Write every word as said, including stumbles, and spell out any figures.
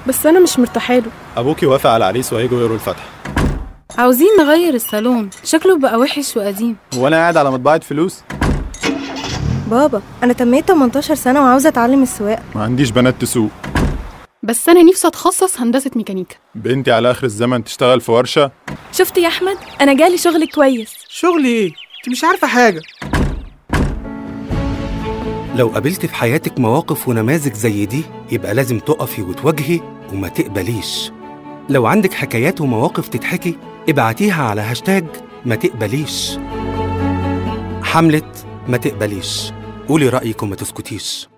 بس أنا مش مرتاحاله. أبوكي وافق على العريس وهيجوا يقروا الفاتحة. عاوزين نغير الصالون، شكله بقى وحش وقديم. وأنا قاعد على مطبعة فلوس؟ بابا أنا تميت تمنتاشر سنة وعاوزة أتعلم السواقة. ما عنديش بنات تسوق. بس أنا نفسي أتخصص هندسة ميكانيكا. بنتي على آخر الزمن تشتغل في ورشة. شفت يا أحمد، أنا جالي شغل كويس. شغل إيه؟ أنت مش عارفة حاجة. لو قابلت في حياتك مواقف ونماذج زي دي يبقى لازم تقفي وتواجهي وما تقبليش. لو عندك حكايات ومواقف تتحكي ابعتيها على هاشتاج ما تقبليش. حملة ما تقبليش، قولي رأيك وما تسكتيش.